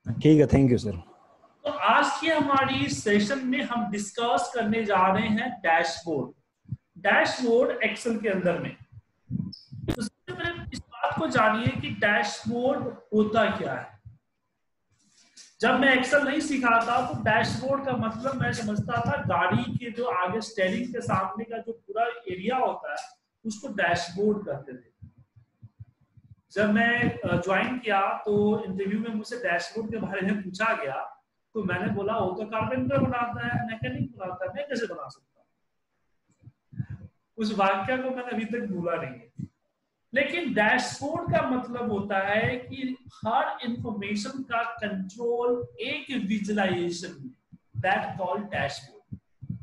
ठीक है, thank you sir. तो आज की हमारी सेशन में हम डिस्कस करने जा रहे हैं डैशबोर्ड। डैशबोर्ड एक्सेल के अंदर में। तो सबसे पहले इस बात को जानिए कि डैशबोर्ड होता क्या है। जब मैं एक्सेल नहीं सीखा था तो डैशबोर्ड का मतलब मैं समझता था गाड़ी के जो आगे स्टीयरिंग के सामने का जो पूरा एरिया होता है उसको डैशबोर्ड कहते थे। जब मैं ज्वाइन किया तो इंटरव्यू में मुझसे डैशबोर्ड के बारे में पूछा गया, तो मैंने बोला वो तो कारपेंटर बनाता है, मैकेनिक बनाता है, मैं कैसे बना सकता हूँ। उस वाक्य को मैंने अभी तक भूला नहीं है। लेकिन डैशबोर्ड का मतलब होता है कि हर इंफॉर्मेशन का कंट्रोल एक विजुअलाइजेशन में, दैट कॉल्ड डैशबोर्ड।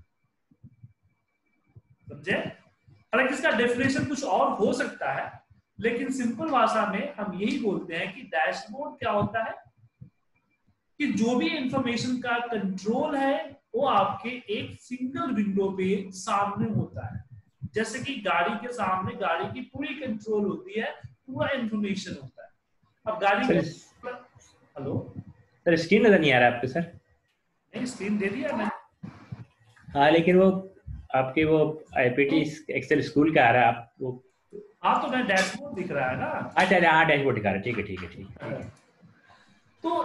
समझे? हालांकि इसका डेफिनेशन कुछ और हो सकता है, लेकिन सिंपल भाषा में हम यही बोलते हैं कि डैशबोर्ड क्या होता है कि जो भी इंफॉर्मेशन का कंट्रोल है वो आपके एक सिंगल विंडो पे सामने होता है। जैसे कि गाड़ी के सामने गाड़ी की पूरी कंट्रोल होती है, पूरा इंफॉर्मेशन होता है। अब गाड़ी के हेलो सर, स्क्रीन नजर नहीं आ रहा आपको? सर नहीं, स्क्रीन दे दिया मैंने। हाँ, लेकिन वो आपके वो आईपीटी एक्सेल स्कूल का आ रहा है। आप वो हाँ, तो मैं डैशबोर्ड दिख रहा है ना। अच्छा, हाँ डैशबोर्ड दिखा रहा है। ठीक है, ठीक है, ठीक है। तो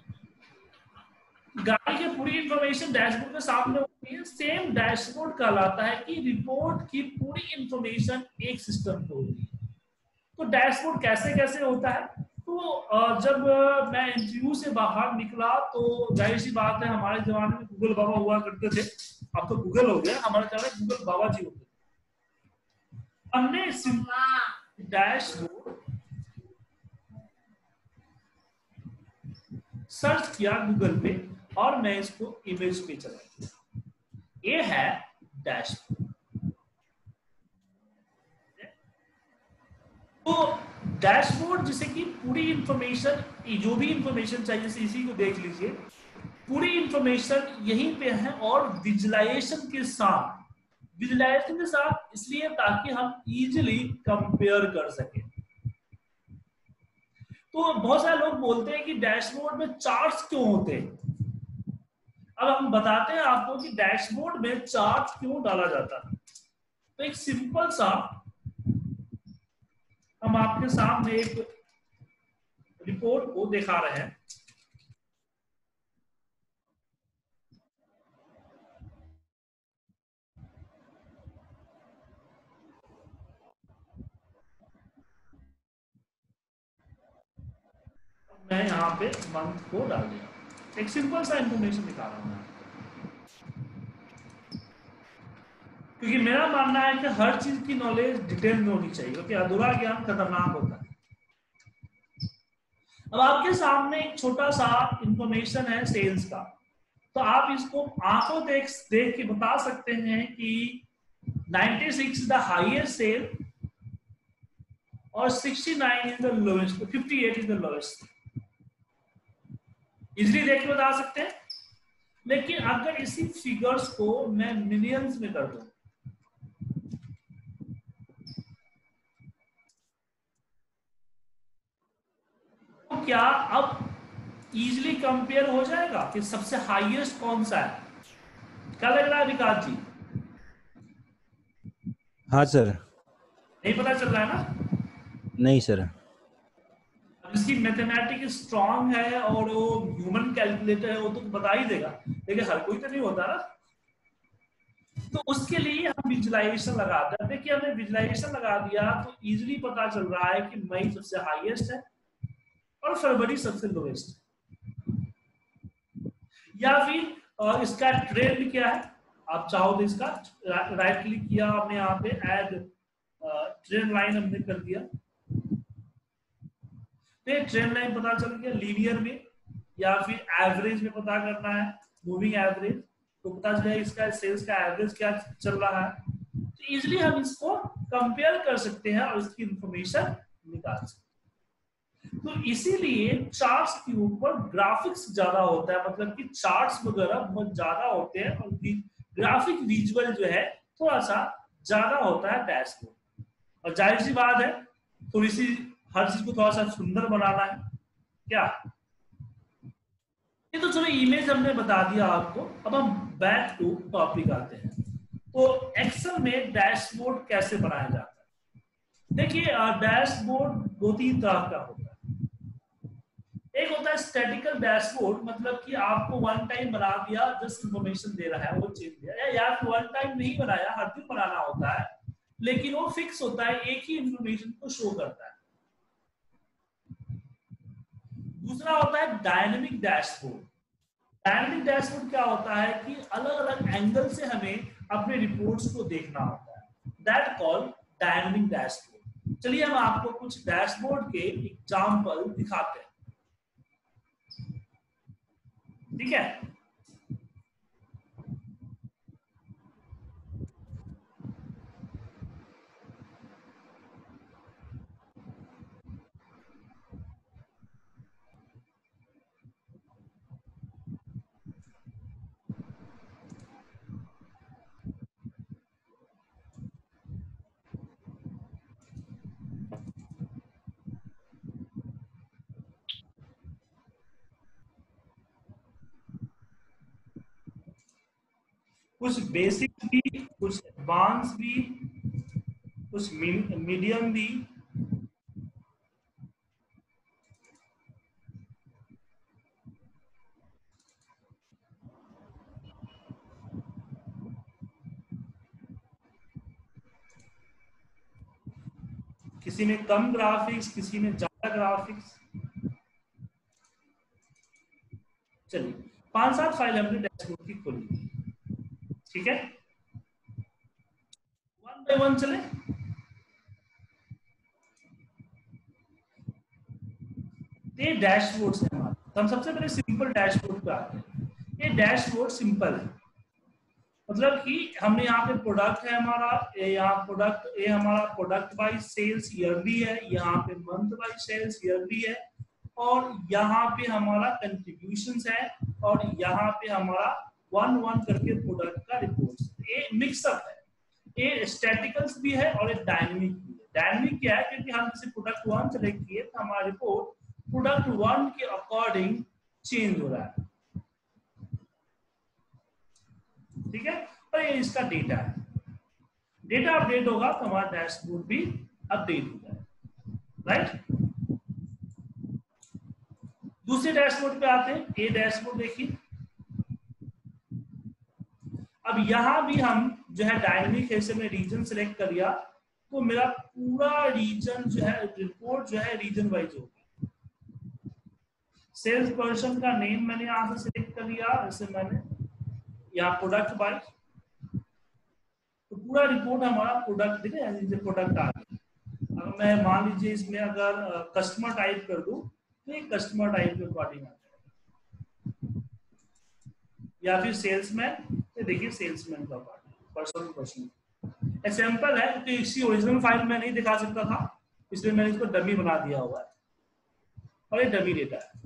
गाड़ी की पूरी इंफॉर्मेशन डैशबोर्ड के सामने होती है। सेम डैशबोर्ड कहलाता है कि रिपोर्ट की पूरी इंफॉर्मेशन एक सिस्टम पे होती है। तो डैशबोर्ड कैसे कैसे होता है? तो जब मैं इंटरव्यू से बाहर निकला तो जाहिर सी बात है, हमारे जमाने में गूगल बाबा हुआ करते थे। अब तो गूगल हो गया, हमारे जमाने में गूगल बाबा जी होते थे। हमने डैशबोर्ड सर्च किया गूगल पे और मैं इसको इमेज पे चला। ये है डैशबोर्ड। तो डैशबोर्ड जिसे कि पूरी इंफॉर्मेशन, जो भी इंफॉर्मेशन चाहिए, जैसे इसी को देख लीजिए, पूरी इंफॉर्मेशन यहीं पे है और विजुअलाइजेशन के साथ। विजुअलाइजेशन के साथ इसलिए ताकि हम इजीली कंपेयर कर सकें। तो बहुत सारे लोग बोलते हैं कि डैशबोर्ड में चार्ट्स क्यों होते हैं। अब हम बताते हैं आपको कि डैशबोर्ड में चार्ट क्यों डाला जाता है। तो एक सिंपल सा हम आपके सामने एक रिपोर्ट को दिखा रहे हैं। मैं यहाँ पे मंथ को डाल दिया, एक सिंपल सा इंफॉर्मेशन दिखा रहा हूँ, क्योंकि मेरा मानना है कि हर चीज की नॉलेज डिटेल में होनी चाहिए, क्योंकि अधूरा ज्ञान खतरनाक होता है। अब आपके सामने एक छोटा सा इंफॉर्मेशन है सेल्स का, तो आप इसको आंखों देख के बता सकते हैं कि 96 द हाईएस्ट सेल और 69 is the lowest, 58 is the lowest. Easily देख के बता सकते हैं। लेकिन अगर इसी फिगर्स को मैं मिलियंस में कर दूं, तो क्या अब इजीली कंपेयर हो जाएगा कि सबसे हाईएस्ट कौन सा है? क्या लग रहा है विकास जी? हाँ सर। नहीं पता चल रहा है ना? नहीं सर। अब इसकी मैथमेटिक्स स्ट्रांग है और वो ह्यूमन कैलकुलेटर है, वो तो बता ही देगा, लेकिन हर कोई तो नहीं होता ना। तो उसके लिए हम विजुअलाइजेशन लगाते हैं। देखिए, हमने विजुअलाइजेशन लगा दिया तो इजीली पता चल रहा है कि मई सबसे हाईएस्ट है और फरवरी सबसे लोएस्ट है। या फिर इसका ट्रेंड क्या है? आप चाहो तो इसका राइट क्लिक किया हमने, यहाँ पे ऐड ट्रेंड लाइन हमने कर दिया, तो ट्रेंड लाइन पता चल गया लीनियर में, या फिर एवरेज में पता करना है, मूविंग एवरेज, तो पता चलेगा इसका सेल्स का एवरेज क्या चल रहा है। तो इजीली हम इसको कंपेयर कर सकते हैं और इसकी इंफॉर्मेशन निकाल सकते हैं। तो इसीलिए चार्ट्स के ऊपर ग्राफिक्स ज्यादा होता है, मतलब कि चार्ट्स वगैरह बहुत ज्यादा होते हैं और ग्राफिक विजुअल जो है थोड़ा सा ज्यादा होता है डैशबोर्ड। और जाहिर सी बात है, थोड़ी सी हर चीज को थोड़ा सा सुंदर बनाना है क्या। ये तो चलो इमेज हमने बता दिया आपको। अब हम बैक टू टॉपिक आते हैं। तो एक्सेल में डैशबोर्ड कैसे बनाया जाता है? देखिए डैशबोर्ड दो तीन तरह का होता है। एक होता है स्टैटिकल डैशबोर्ड, मतलब कि आपको वन टाइम बना दिया, जस्ट इंफॉर्मेशन दे रहा है, वो चेंज दिया, या फिर वन टाइम नहीं बनाया, हर दिन बनाना होता है, लेकिन वो फिक्स होता है, एक ही इंफॉर्मेशन को शो करता है। दूसरा होता है डायनेमिक डैशबोर्ड। डायनेमिक डैशबोर्ड क्या होता है कि अलग अलग एंगल से हमें अपने रिपोर्ट्स को देखना होता है, दैट कॉल डायनेमिक डैशबोर्ड। चलिए हम आपको कुछ डैशबोर्ड के एग्जांपल दिखाते हैं, ठीक है। कुछ बेसिक भी, कुछ एडवांस भी, कुछ मीडियम भी। किसी में कम ग्राफिक्स, किसी में ज्यादा ग्राफिक्स। चलिए 5-7 फाइल हमने डैशबोर्ड की खोली, ठीक है। वन बाय वन चले। ये डैशबोर्ड है हमारा। तो हम सबसे पहले सिंपल डैशबोर्ड पे आते हैं। ये डैशबोर्ड सिंपल है, मतलब कि हमने यहाँ पे प्रोडक्ट है हमारा, यहाँ प्रोडक्ट, ये हमारा प्रोडक्ट वाइज सेल्स ईयरली है, यहाँ पे मंथ वाइज सेल्स ईयरली है, और यहाँ पे हमारा कंट्रीब्यूशंस है, और यहाँ पे हमारा वन वन करके प्रोडक्ट का रिपोर्ट। ये मिक्सअप है, ये स्टैटिकल्स भी है और एक डायनेमिक भी है। डायनेमिक क्या है, क्योंकि हम जैसे प्रोडक्ट वन सेलेक्ट किए तो हमारा रिपोर्ट प्रोडक्ट वन के अकॉर्डिंग चेंज हो रहा है, ठीक है। और ये इसका डेटा है, डेटा अपडेट होगा तो हमारा डैशबोर्ड भी अपडेट हो जाएगा, राइट। दूसरे डैशबोर्ड पे आते हैं। ये डैशबोर्ड देखिए, अब यहां भी हम जो है डायनेमिक है, में रीजन सेलेक्ट कर लिया तो मेरा पूरा रीजन जो है, रिपोर्ट जो है रीजन वाइज होगी। सेल्स पर्सन का नेम मैंने यहां से सिलेक्ट कर लिया, जैसे मैंने यहाँ प्रोडक्ट बाय, तो पूरा रिपोर्ट हमारा प्रोडक्ट दिखे, प्रोडक्ट आ गया। अगर मैं मान लीजिए इसमें अगर कस्टमर टाइप कर दूं तो ये कस्टमर टाइप के अकॉर्डिंग आ जाएगा, या फिर सेल्समैन, तो देखिए सेल्समैन का according, person to person. Example है क्योंकि इसी ओरिजिनल फाइल में नहीं दिखा सकता था, इसलिए मैंने इसको डमी बना दिया हुआ है, और ये डमी डेटा है।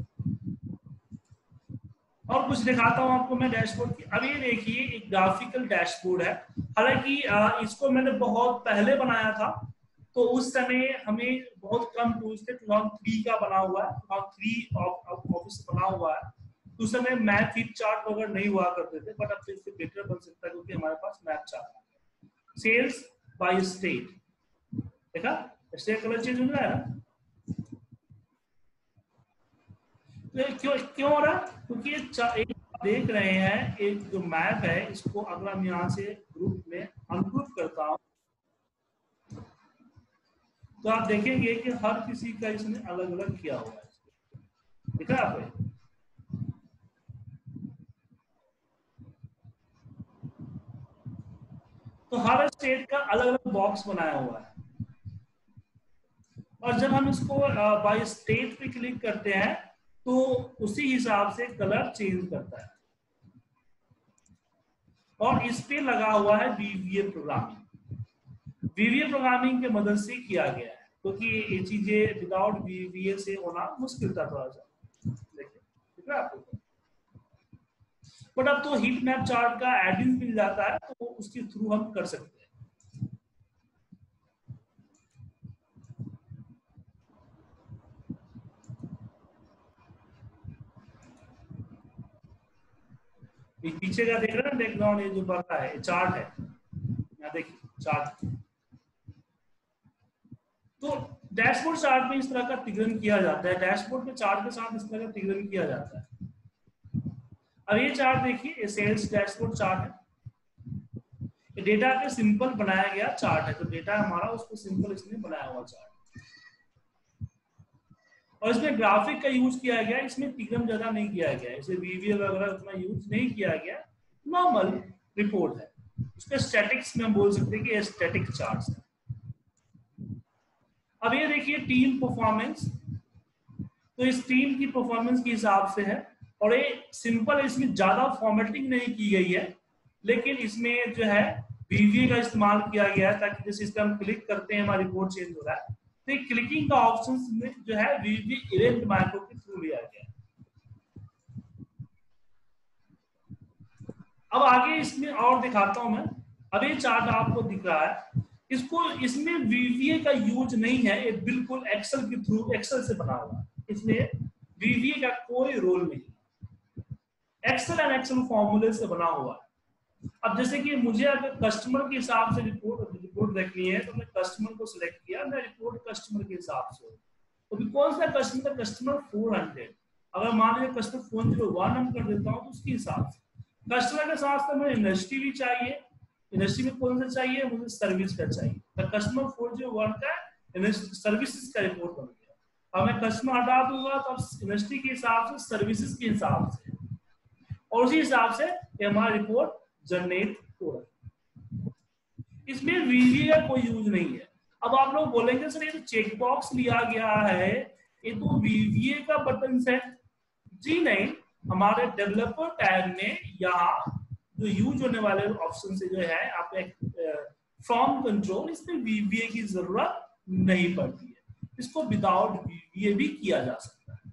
और कुछ दिखाता हूं आपको मैं डैशबोर्ड की। अब ये देखिए एक ग्राफिकल डैशबोर्ड है, हालांकि इसको मैंने बहुत पहले बनाया था, तो उस समय हमें बहुत कम टूल्स थे। 2003 का बना हुआ है, 2003 ऑफिस बना हुआ है, तो उस समय मैथ फ्लिप चार्ट वगैरह नहीं हुआ करते थे, बट अब इससे बेटर बन सकता है क्योंकि हमारे पास मैथ चार्ट है। सेल्स बाय स्टेट, देखा स्टेट कलर चेंज हो रहा है ना, क्यों क्यों हो रहा, क्योंकि एक देख रहे हैं, एक जो मैप है इसको अगर हम यहाँ से ग्रुप में अनग्रुप करता हूं तो आप देखेंगे कि हर किसी का इसने अलग अलग किया हुआ है, ठीक है आपको। तो हर स्टेट का अलग अलग बॉक्स बनाया हुआ है, और जब हम इसको बाय स्टेट पे क्लिक करते हैं तो उसी हिसाब से कलर चेंज करता है, और इस पे लगा हुआ है वीवीए प्रोग्रामिंग। वीवीए प्रोग्रामिंग के मदद से किया गया है, क्योंकि ये चीजें विदाउट वीवीए से होना मुश्किल था थोड़ा सा, देखिए ठीक है आपको। बट अब तो हीट मैप चार्ट का एडिंग मिल जाता है, तो उसके थ्रू हम कर सकते हैं। ये पीछे का देख रहे हैं ना बैकग्राउंड, ये जो बढ़ रहा है चार्ट है, यहाँ देखिए चार्ट। तो डैशबोर्ड चार्ट में इस तरह का तिगड़न किया जाता है, डैशबोर्ड में चार्ट के साथ इस तरह का तिगड़न किया जाता है। अब ये चार्ट देखिए, ये सेल्स डैशबोर्ड चार्ट है, ये डेटा के सिंपल बनाया गया चार्ट है। तो डेटा हमारा उसको सिंपल इसमें बनाया हुआ चार्ट, और इसमें ग्राफिक का यूज किया गया, इसमें तिगड़न ज्यादा नहीं किया गया, इसे वीवीए वगैरह उतना यूज नहीं किया गया, नॉर्मल रिपोर्ट है। उसके स्टैटिक्स में हम बोल सकते हैं कि ये स्टैटिक चार्ट्स है। अब ये देखिए टीम परफॉर्मेंस, तो इस टीम की परफॉर्मेंस के हिसाब से है, और ये सिंपल, इसमें ज्यादा फॉर्मेटिंग नहीं की गई है, लेकिन इसमें जो है वीवीए का इस्तेमाल किया गया है, ताकि जैसे इस पर हम क्लिक करते हैं हमारा रिपोर्ट चेंज हो रहा है, तो ये क्लिकिंग का ऑप्शन में जो है वीवीए इवेंट माइक्रो के थ्रू लिया गया है। अब आगे इसमें और दिखाता हूं मैं। अब ये चार्ट आपको दिख रहा है, इसको, इसमें वीवीए का यूज नहीं है, ये बिल्कुल एक्सेल के थ्रू, एक्सेल से बना हुआ है, इसमें वीवीए का कोई रोल नहीं, एक्सेल एंड एक्सेल फॉर्मूले से बना हुआ है। अब जैसे कि मुझे अगर कस्टमर के हिसाब से रिपोर्ट देखनी है, तो मैं कस्टमर को सिलेक्ट किया, मैं रिपोर्ट कस्टमर के हिसाब से, तो कौन सा कस्टमर, कस्टमर 400, अगर मान लीजिए कस्टमर 401 हम कर देता हूँ तो उसके हिसाब से। कस्टमर के साथ साथ मुझे इंडस्ट्री भी चाहिए, इंडस्ट्री में कौन सा चाहिए, मुझे सर्विस का चाहिए, तो कस्टमर 401 का सर्विसेज का रिपोर्ट बन गया। अब मैं कस्टमर हटा दूंगा तो अब इंडस्ट्री के हिसाब से, सर्विसेज के हिसाब से, और उसी हिसाब से हमारा रिपोर्ट जनरेट हो रहा है। इसमें वीवीए का कोई यूज नहीं है। अब आप लोग बोलेंगे सर ये तो चेक बॉक्स लिया गया है, ये तो वीवीए का बटन है। जी नहीं, हमारे डेवलपर टैब में यहाँ जो यूज होने वाले ऑप्शन से जो है आप एक फ्रॉम कंट्रोल, इसमें वीवीए की जरूरत नहीं पड़ती है, इसको विदाउट वीवीए भी किया जा सकता है।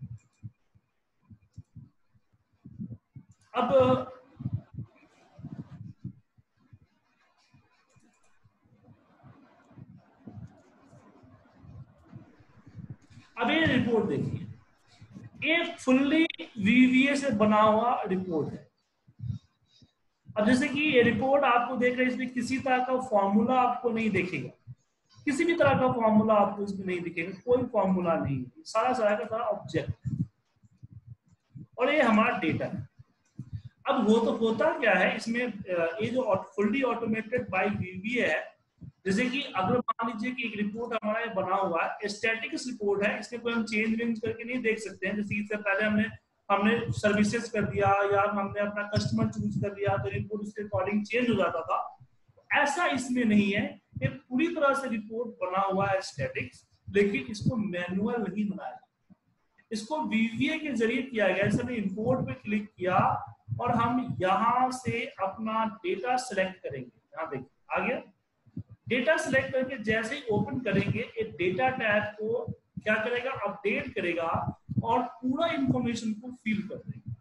अब ये रिपोर्ट देखिए, ये फुल्ली वीवीए से बना हुआ रिपोर्ट है। अब जैसे कि ये रिपोर्ट आपको देख रहे हैं, इसमें किसी तरह का फॉर्मूला आपको नहीं दिखेगा, किसी भी तरह का फॉर्मूला आपको इसमें नहीं दिखेगा, कोई फॉर्मूला नहीं, सारा का सारा ऑब्जेक्ट, और ये हमारा डेटा है। अब वो तो होता क्या है इसमें, ये जो फुल्ली ऑटोमेटेड बाय वीवीए है, जैसे कि अगर मान लीजिए कि एक रिपोर्ट हमारा ये बना हुआ है, स्टैटिक रिपोर्ट है, इसमें कोई हम चेंज वेंज करके नहीं देख सकते हैं। जैसे इससे पहले हमने सर्विसेज कर दिया या हमने अपना कस्टमर चूज कर दिया तो रिपोर्ट उसके अकॉर्डिंग चेंज हो जाता था, ऐसा इसमें नहीं है। ये पूरी तरह से रिपोर्ट बना हुआ है स्टैटिक्स, लेकिन इसको मैनुअल नहीं बनाया, इसको वीवीए के जरिए किया गया। जैसे हमने इंपोर्ट पे क्लिक किया और हम यहाँ से अपना डेटा सिलेक्ट करेंगे, यहाँ देखिए आ गया डेटा सिलेक्ट करके जैसे ही ओपन करेंगे, ये डेटा टैब को क्या करेगा, अपडेट करेगा और पूरा इंफॉर्मेशन को फिल कर देगा।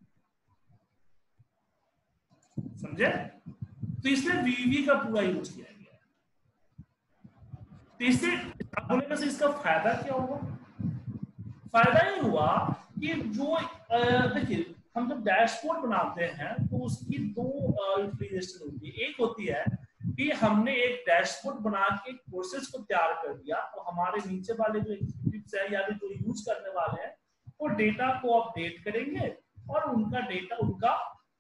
समझे? तो इसमें वीवीए का पूरा यूज किया गया है। तो इससे बोलेगा से इसका फायदा क्या हुआ? फायदा ये हुआ कि जो देखिए हम जब डैशबोर्ड बनाते हैं तो उसकी दो यूटिलाइजेशन होती है। एक होती है कि हमने एक डैशबोर्ड बना के प्रोसेस को तैयार कर दिया, तो हमारे नीचे वाले जो एग्जीक्यूटिव्स हैं या जो यूज करने वाले हैं वो डेटा को अपडेट करेंगे और उनका डेटा, उनका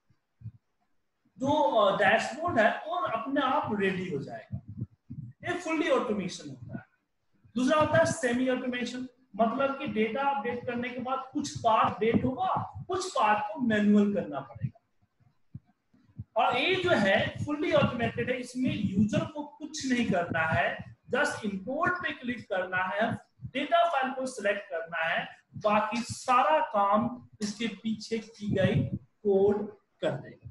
जो डैशबोर्ड है वो अपने आप रेडी हो जाएगा। ये फुल्ली ऑटोमेशन होता है। दूसरा होता है सेमी ऑटोमेशन, मतलब कि डेटा अपडेट करने के बाद कुछ पार्ट अपडेट होगा, कुछ पार्ट को मैनुअल करना पड़ेगा। और ये जो है फुल्ली ऑटोमेटेड है, इसमें यूजर को कुछ नहीं करना है, जस्ट इंपोर्ट पे क्लिक करना है, डेटा फाइल को सिलेक्ट करना है, बाकी सारा काम इसके पीछे की गई कोड कर देगा।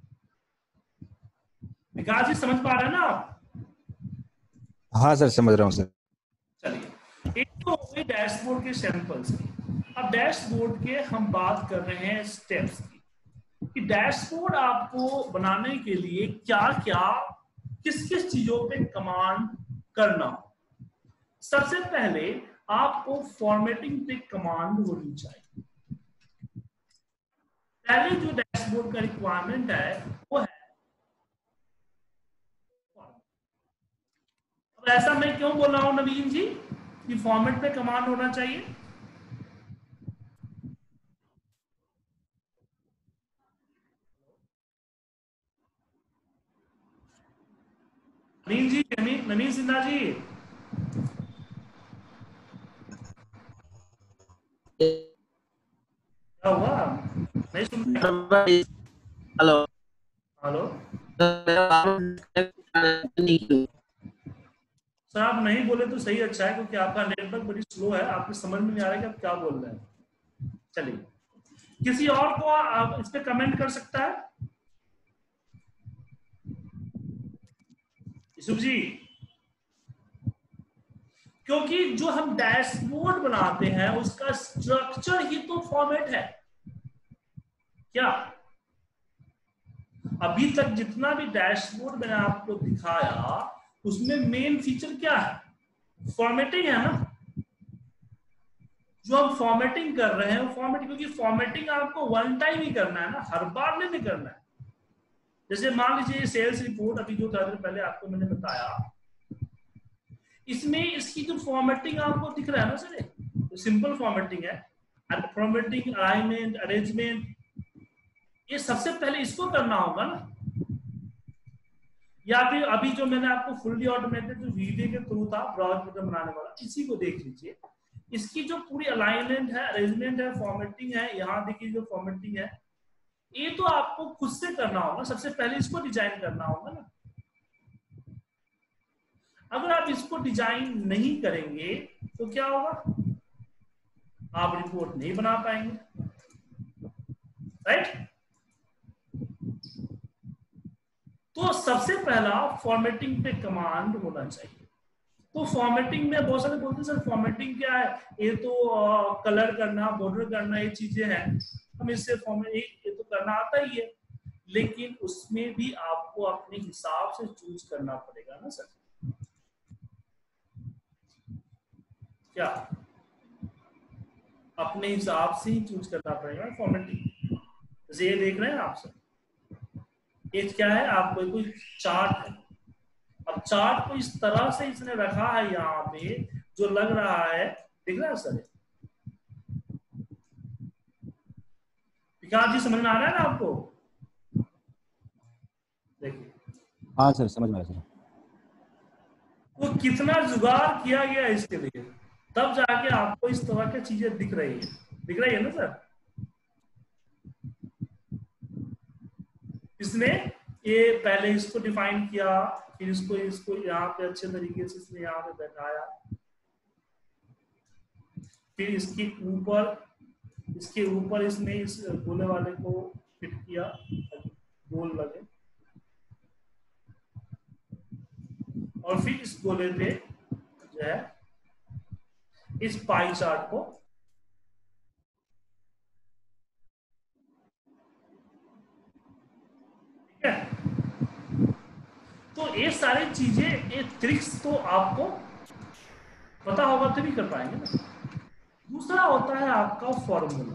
विकास जी समझ पा रहे हैं ना आप? हाँ सर, समझ रहा हूँ सर। चलिए, एक तो हो गई डैशबोर्ड के सैंपल्स की। अब डैशबोर्ड के हम बात कर रहे हैं स्टेप्स की, कि डैशबोर्ड आपको बनाने के लिए क्या क्या, किस किस चीजों पे कमांड करना हो। सबसे पहले आपको फॉर्मेटिंग पे कमांड होनी चाहिए। पहले जो डैशबोर्ड डैशबोर्ड का रिक्वायरमेंट है वो है। अब ऐसा मैं क्यों बोल रहा हूं नवीन जी कि फॉर्मेट पे कमांड होना चाहिए? नवीन जी, नवीन सिन्हा जी, क्या हुआ? नहीं सुन रहे? हेलो हेलो सर, आप नहीं बोले तो सही, अच्छा है, क्योंकि आपका नेटवर्क बड़ी स्लो है, आपको समझ में नहीं आ रहा है कि आप क्या बोल रहे हैं। चलिए, किसी और को आप इस पे कमेंट कर सकता है? यूसुफ जी, क्योंकि जो हम डैशबोर्ड बनाते हैं उसका स्ट्रक्चर ही तो फॉर्मेट है क्या? अभी तक जितना भी डैशबोर्ड मैंने आपको दिखाया उसमें मेन फीचर क्या है? फॉर्मेटिंग है ना। जो हम फॉर्मेटिंग कर रहे हैं वो फॉर्मेट, क्योंकि फॉर्मेटिंग आपको वन टाइम ही करना है ना, हर बार नहीं करना है। जैसे मान लीजिए सेल्स रिपोर्ट अभी जो थोड़ी देर पहले आपको मैंने बताया, इसमें इसकी जो फॉर्मेटिंग आपको दिख रहा है ना सर, तो सिंपल फॉर्मेटिंग है। फॉर्मेटिंग, अलाइनमेंट, अरेंजमेंट, ये सबसे पहले इसको करना होगा ना। या फिर अभी जो मैंने आपको फुल्ली ऑटोमेटेड जो वीडियो के थ्रू था ब्राउज़र बनाने वाला, इसी को देख लीजिए। इसकी जो पूरी अलाइनमेंट है, अरेंजमेंट है, फॉर्मेटिंग है, यहाँ देखिए जो फॉर्मेटिंग है, ये तो आपको खुद से करना होगा। सबसे पहले इसको डिजाइन करना होगा ना। अगर आप इसको डिजाइन नहीं करेंगे तो क्या होगा? आप रिपोर्ट नहीं बना पाएंगे, राइट? तो सबसे पहला फॉर्मेटिंग पे कमांड होना चाहिए। तो फॉर्मेटिंग में बहुत सारे बोलते हैं सर फॉर्मेटिंग क्या है, ये तो कलर करना, बॉर्डर करना, ये चीजें हैं, हम इससे फॉर्मेट ये तो करना आता ही है। लेकिन उसमें भी आपको अपने हिसाब से चूज करना पड़ेगा ना सर। क्या अपने हिसाब से ही चूज करना पड़ेगा फॉर्मेटिंग। जैसे ये देख रहे हैं आप सर, ये क्या है, आपको कोई चार्ट है। अब चार्ट को इस तरह से इसने रखा है यहाँ पे जो लग रहा है, दिख रहा है सर? विकास जी समझ में आ रहा है ना आपको? देखिए, हाँ सर, समझ में आया सर। तो कितना जुगाड़ किया गया इसके लिए, तब जाके आपको इस तरह की चीजें दिख रही है ना सर। इसने ये पहले इसको डिफाइन किया, फिर इसको यहाँ पे अच्छे तरीके से इसने यहाँ पे बैठाया, फिर इसके ऊपर इसने इस गोले वाले को फिट किया, गोल लगे, और फिर इस गोले पे जो है इस पाई चार्ट को ठीक है। तो ये सारी चीजें, ये ट्रिक्स तो आपको पता होगा तभी कर पाएंगे ना। दूसरा होता है आपका फॉर्मूला।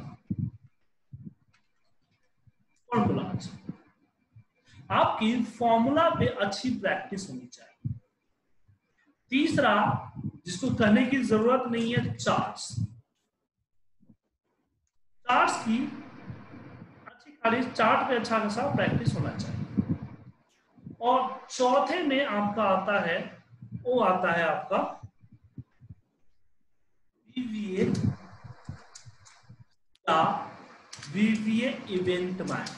आपकी फॉर्मूला पे अच्छी प्रैक्टिस होनी चाहिए। तीसरा, जिसको कहने की जरूरत नहीं है, चार्ट्स की अच्छी खाली चार्ट पे अच्छा खासा प्रैक्टिस होना चाहिए। और चौथे में आपका आता है, वो आता है आपका वीवीए या वीवीए इवेंट मैप।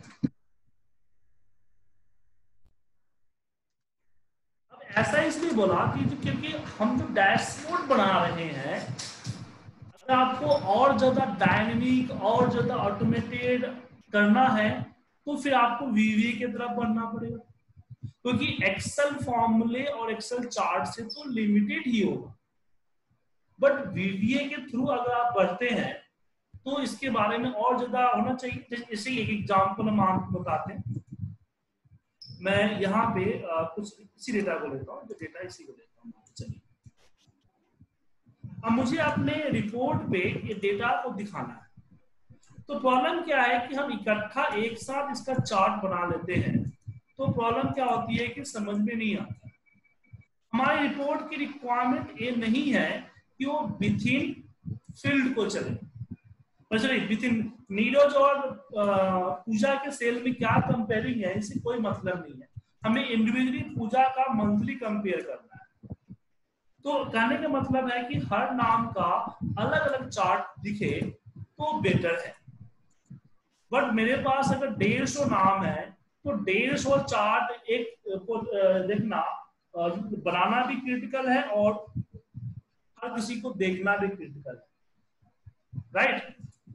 अब ऐसा इसलिए बोला कि क्योंकि हम जो डैशबोर्ड बना रहे हैं, अगर आपको और ज्यादा डायनेमिक और ज्यादा ऑटोमेटेड करना है तो फिर आपको वीवीए की तरफ बढ़ना पड़ेगा, क्योंकि एक्सेल फॉर्मूले और एक्सेल चार्ट से तो लिमिटेड ही होगा। बट वीवीए के थ्रू अगर आप बढ़ते हैं तो इसके बारे में और ज्यादा होना चाहिए। जैसे एक एग्जाम्पल हम आपको बताते हैं, मैं यहाँ पे कुछ इसी डेटा को लेता हूँ, जो डेटा इसी को लेता हूँ। चलिए, अब मुझे अपने रिपोर्ट पे ये डेटा को दिखाना है। तो प्रॉब्लम क्या है कि हम इकट्ठा एक साथ इसका चार्ट बना लेते हैं, तो प्रॉब्लम क्या होती है कि समझ में नहीं आता। हमारी रिपोर्ट की रिक्वायरमेंट ये नहीं है कि वो विथ इन फील्ड को चले, सॉरी विथ इन नीरज और पूजा के सेल में क्या कंपेयरिंग है, इससे कोई मतलब नहीं है। हमें इंडिविजुअली पूजा का मंथली कंपेयर करना है। तो कहने का मतलब है कि हर नाम का अलग अलग चार्ट दिखे तो बेटर है। बट मेरे पास अगर 150 नाम है तो 150 चार्ट एक को देखना बनाना भी क्रिटिकल है और हर किसी को देखना भी क्रिटिकल है, राइट।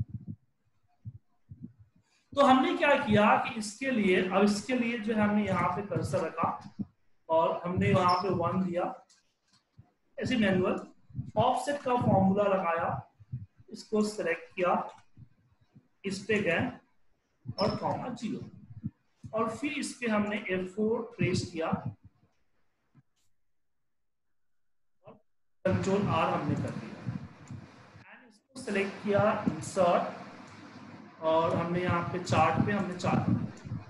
तो हमने क्या किया कि इसके लिए, अब इसके लिए जो है हमने यहाँ पे कर्सर रखा और हमने वहां पे 1 दिया, ऐसे मैनुअल ऑफसेट का फॉर्मूला लगाया, इसको सिलेक्ट किया, इस पे गए और कॉमा 0, और फिर इस पे हमने F4 प्रेस किया और कंट्रोल R हमने कर दिया एंड इसको सिलेक्ट किया, इंसर्ट, और हमने यहाँ पे चार्ट पे हमने चार्ट बनाया।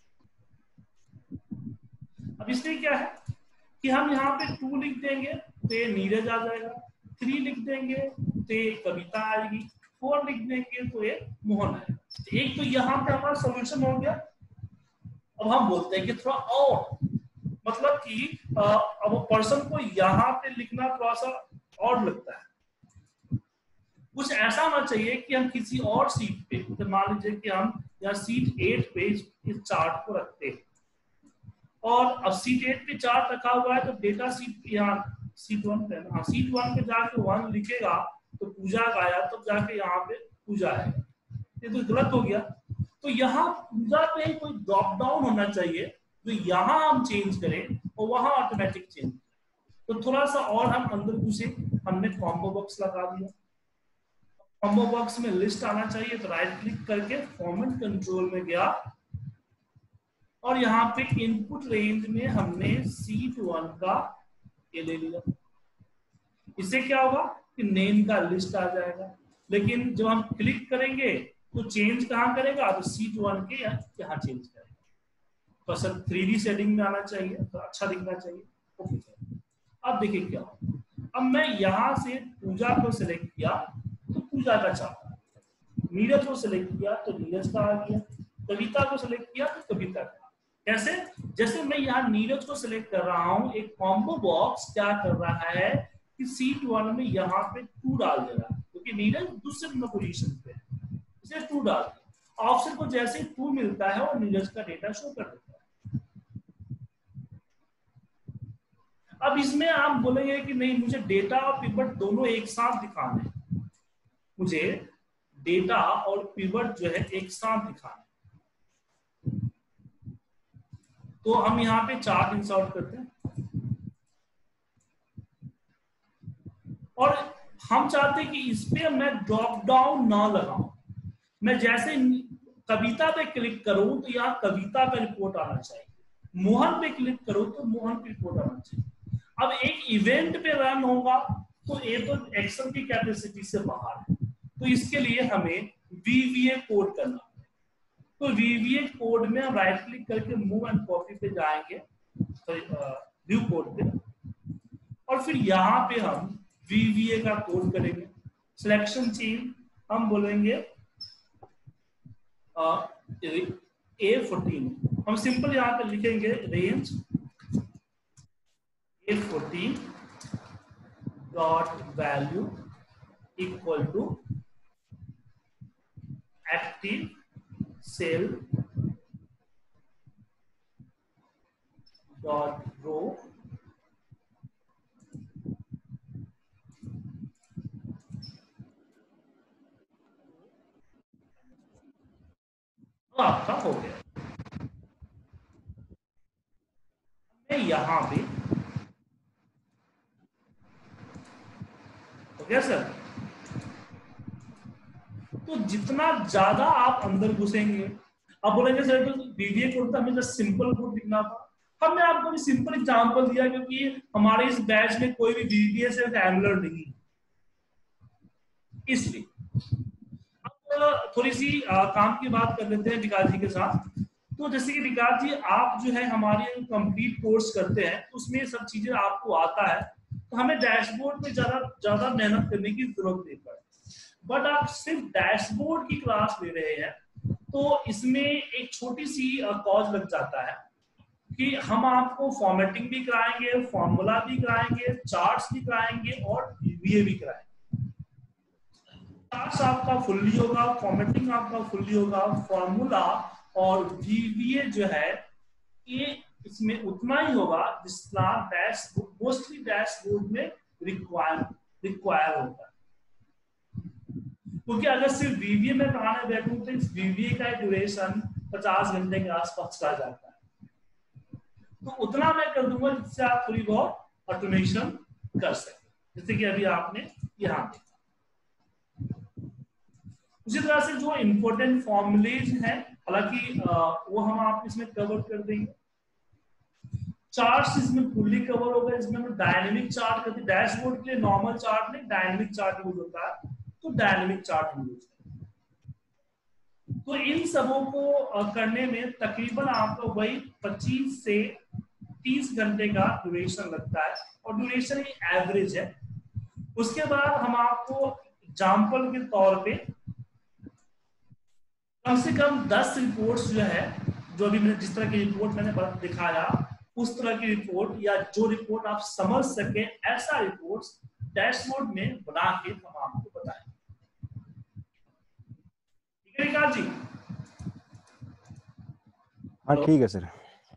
अब इसमें क्या है कि हम यहाँ पे 2 लिख देंगे तो ये नीरज आ जाएगा, 3 लिख देंगे तो ये कविता आएगी, 4 लिख देंगे तो ये मोहन आएगा। एक तो यहाँ पे हमारा सोल्यूशन हो गया। अब हम बोलते हैं कि थोड़ा और, मतलब कि अब पर्सन को यहाँ पे लिखना थोड़ा सा और लगता है, कुछ ऐसा होना चाहिए कि हम किसी और सीट पे, तो मान लीजिए कि हम यहाँ सीट 8 पे इस चार्ट को रखते हैं, और अब सीट 8 पे चार्ट रखा हुआ है तो डेटा सीट यहाँ सीट 1 पे, हाँ सीट 1 पे जाके 1 लिखेगा तो पूजा का आया, तो जाके यहाँ पे पूजा आएगा, ये तो गलत हो गया। तो यहाँ पूजा पे कोई ड्रॉप डाउन होना चाहिए जो यहाँ हम चेंज करें और वहां ऑटोमेटिक चेंज। तो थोड़ा सा और हम अंदर घुसे, हमने कॉम्बो बॉक्स लगा दिया। कॉम्बो बॉक्स में लिस्ट आना चाहिए तो राइट क्लिक करके फॉर्मेट कंट्रोल में गया और यहाँ पे इनपुट रेंज में हमने सीट 1 का ये ले लिया। इससे क्या होगा कि नेम का लिस्ट आ जाएगा, लेकिन जब हम क्लिक करेंगे तो चेंज कहाँ करेगा, तो सीट 1 के यहाँ चेंज करेगा। तो सर 3D सेटिंग में आना चाहिए तो अच्छा दिखना चाहिए। ओके सर, अब देखिए क्या हो, अब मैं यहाँ से पूजा को सिलेक्ट किया तो पूजा का चार्ट, नीरज को सिलेक्ट किया तो नीरज का आ गया, कविता को सिलेक्ट किया तो कविता का। कैसे, जैसे मैं यहाँ नीरज को सिलेक्ट कर रहा हूँ, एक कॉम्बो बॉक्स क्या कर रहा है कि सीट 1 में यहाँ पे 2 डाल दे रहा है, क्योंकि नीरज दूसरे नंबर पोजीशन पे है, इसे 2 डाल दिया। ऑप्शन को जैसे 2 मिलता है और नीरज का डेटा शो कर देता है। अब इसमें आप बोलेंगे कि नहीं मुझे डेटा और पिवट दोनों एक साथ दिखाना है, मुझे डेटा और पिवट जो है एक साथ दिखाना है। तो हम यहाँ पे चार्ट इंसर्ट करते हैं और हम चाहते हैं कि इस पे मैं ड्रॉप डाउन ना लगाऊं। मैं जैसे कविता पे क्लिक करूं तो यहाँ कविता का रिपोर्ट आना चाहिए, मोहन पे क्लिक करूं तो मोहन की रिपोर्ट आना चाहिए। अब एक इवेंट पे रन होगा तो ये तो एक्सेल की कैपेसिटी से बाहर है, तो इसके लिए हमें VBA कोड करना है। तो VBA कोड में हम राइट क्लिक करके मूव एंड कॉपी पे जाएंगे, व्यू कोड पे, और फिर यहाँ पे हम VBA का कोड करेंगे। सिलेक्शन चेंज हम बोलेंगे A14, हम सिंपल यहाँ पे लिखेंगे range A14 dot value equal to active cell dot row तो आपका हो गया। यहां पे हो गया सर। तो जितना ज्यादा आप अंदर घुसेंगे, आप बोलेंगे सर तो VBA कोड तो हमें जस्ट सिंपल कोड लिखना था। हमने आपको भी सिंपल एग्जांपल दिया क्योंकि हमारे इस बैच में कोई भी VBA से एंगुलर नहीं, इसलिए। अब थोड़ी सी काम की बात कर लेते हैं विकास जी के साथ। तो जैसे कि विकास जी आप जो है हमारे कंप्लीट कोर्स करते हैं तो उसमें सब चीजें आपको आता है, तो हमें डैशबोर्ड में ज्यादा मेहनत करने की जरूरत नहीं पड़ती। बट आप सिर्फ डैशबोर्ड की क्लास ले रहे हैं तो इसमें एक छोटी सी कॉज लग जाता है कि हम आपको फॉर्मेटिंग भी कराएंगे, फॉर्मूला भी कराएंगे, चार्ट्स भी कराएंगे और वीवीए भी कराएंगे। चार्ट्स आपका फुल्ली होगा, फॉर्मेटिंग आपका फुल्ली होगा, फॉर्मूला और वीवीए जो है ये इसमें उतना ही होगा जितना डैशबोर्ड मोस्टली डैशबोर्ड में रिक्वायर होता है। क्योंकि अगर सिर्फ वीवीए में पढ़ाने बैठूं तो इस वीवीए का ड्यूरेशन 50 घंटे के आसपास चला जाता है, तो उतना मैं कर दूंगा जिससे आप थोड़ी बहुत ऑटोमेशन कर सकें, जैसे कि अभी आपने यहाँ देखा। उसी तरह से जो इंपॉर्टेंट फॉर्मूलेज हैं, हालांकि वो हम आप इसमें कवर कर देंगे। चार्ट्स इसमें फुल्ली कवर होगा, इसमें हम डायनेमिक चार्ट करते हैं। डैशबोर्ड के लिए नॉर्मल चार्ट नहीं, डायनेमिक चार्ट यूज होता है, तो डायनेमिक चार्ट यूज करते हैं। तो इन सबों को करने में तकरीबन आपको वही 25 से 30 घंटे का ड्यूरेशन लगता है, और ड्यूरेशन ही एवरेज है। उसके बाद हम आपको एग्जाम्पल के तौर पे कम से कम 10 रिपोर्ट्स जो है, जो अभी मैंने जिस तरह की रिपोर्ट मैंने दिखाया उस तरह की रिपोर्ट, या जो रिपोर्ट आप समझ सके ऐसा रिपोर्ट्स डैशबोर्ड में बना के हम आपको बताएं। ठीक है विकास जी? हाँ ठीक है सर।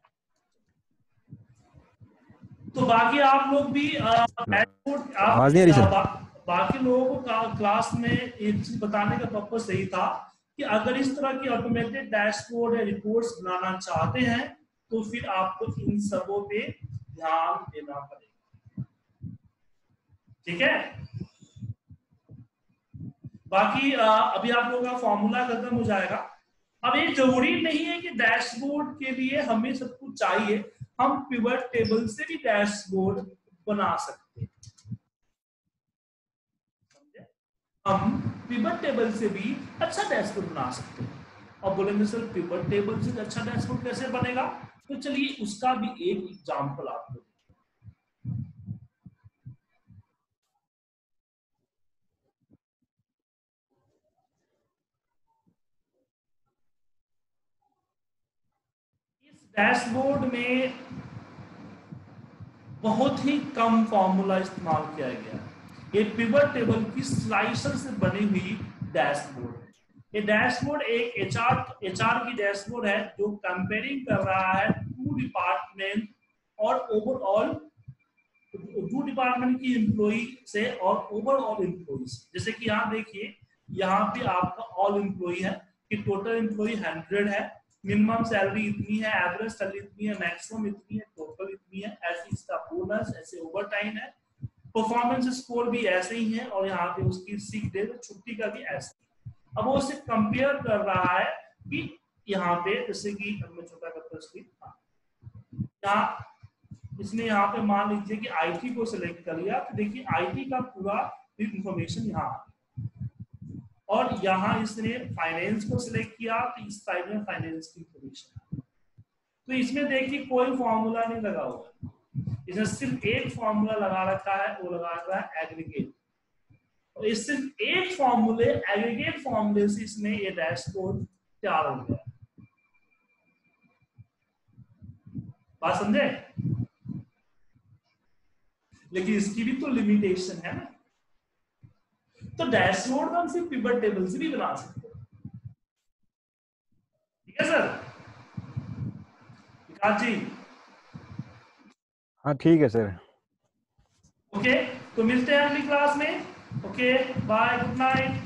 तो बाकी आप लोग भी डैशबोर्ड आवाज नहीं आ रही सर। बाकी लोगों को क्लास में एक चीज बताने का पर्पस सही था कि अगर इस तरह की ऑटोमेटेड डैशबोर्ड या रिपोर्ट्स बनाना चाहते हैं तो फिर आपको इन सबों पे ध्यान देना पड़ेगा। ठीक है? बाकी अभी आप लोगों का फॉर्मूला खत्म हो जाएगा। अब ये जरूरी नहीं है कि डैशबोर्ड के लिए हमें सब कुछ चाहिए, हम पिवट टेबल से भी डैशबोर्ड बना सकते हैं। हम पिवट टेबल से भी अच्छा डैशबोर्ड बना सकते हैं। और बोलेंगे सर पिवट टेबल से अच्छा डैशबोर्ड कैसे बनेगा, तो चलिए उसका भी एक एग्जांपल आपको। इस डैशबोर्ड में बहुत ही कम फॉर्मूला इस्तेमाल किया गया है। ये पिवट टेबल की स्लाइसर से बनी हुई डैशबोर्ड है। ये डैशबोर्ड एक एचआर की डैशबोर्ड है जो कंपेयरिंग कर रहा है टू डिपार्टमेंट और ओवरऑल, टू डिपार्टमेंट की एम्प्लॉई से और ओवरऑल एम्प्लॉई से। जैसे कि यहाँ देखिए, यहाँ पे आपका ऑल एम्प्लॉई है कि टोटल एम्प्लॉई 100 है, मिनिमम सैलरी इतनी है, एवरेज सैलरी इतनी है, मैक्सिमम इतनी है, टोटल इतनी है, ऐसे इसका बोनस, ऐसे ओवर टाइम है, परफॉर्मेंस स्कोर भी ऐसे ही है, और यहाँ पे उसकी सिक डे छुट्टी का भी ऐसे। अब वो उसे कंपेयर कर रहा है कि यहाँ पे जैसे कि मैं छोटा करता स्क्रीन, इसने यहाँ पे मान लीजिए कि आईटी को सिलेक्ट कर लिया, तो देखिए आईटी का पूरा इंफॉर्मेशन यहाँ, और यहाँ इसने फाइनेंस को सिलेक्ट किया तो इस साइड में फाइनेंस की इंफॉर्मेशन। तो इसमें देखिए कोई फॉर्मूला नहीं लगा हुआ, इसने सिर्फ एक फॉर्मूला लगा रखा है, वो लगा रखा है एग्रीगेट, और इस सिर्फ एक फॉर्मूले एग्रीगेट फॉर्मूले से इसमें ये डैशबोर्ड तैयार हो गया। बात समझे? लेकिन इसकी भी तो लिमिटेशन है ना, तो डैशबोर्ड हम सिर्फ पिवट टेबल से भी बना सकते हैं। ठीक है सर? विकास जी? हाँ ठीक है सर। ओके, तो मिलते हैं अगली क्लास में। Okay, bye, good night.